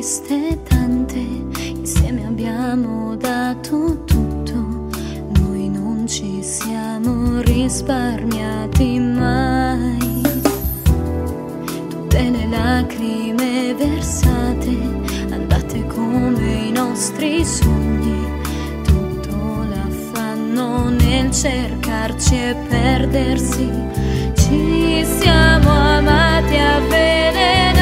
viste tante, insieme abbiamo dato tutto, noi non ci siamo risparmiati mai. Tutte le lacrime versate, andate come i nostri sogni, tutto l'affanno nel cercarci e perdersi, ci siamo amati avvelenati.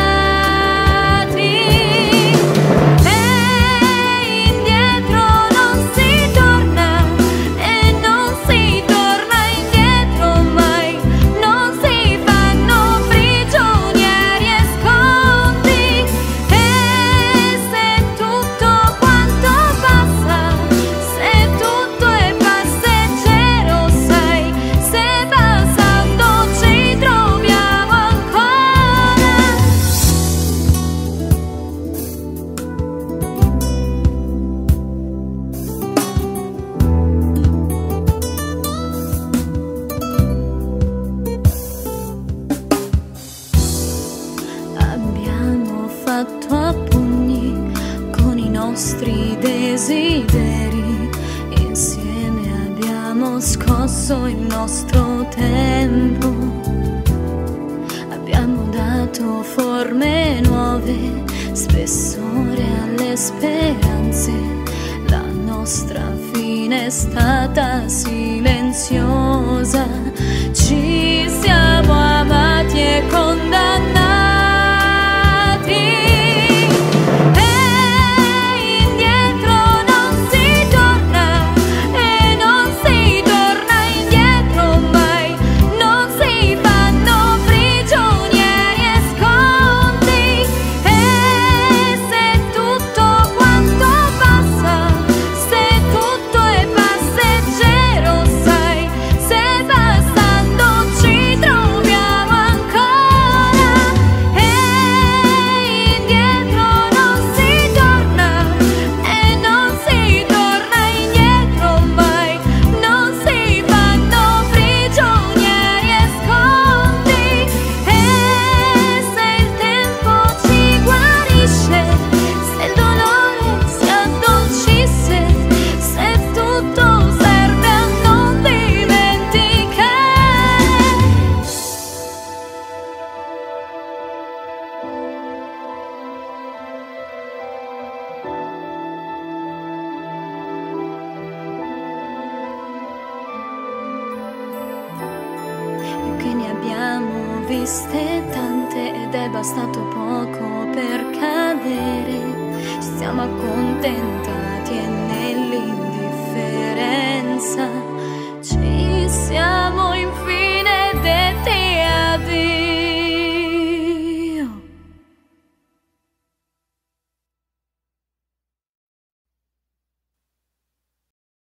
Fatto a pugni con i nostri desideri, insieme abbiamo scosso il nostro tempo, abbiamo dato forme nuove, spessore alle speranze, la nostra fine è stata silenziosa, ci siamo amati e condannati. Che ne abbiamo viste tante ed è bastato poco per cadere, ci siamo accontentati e nell'indifferenza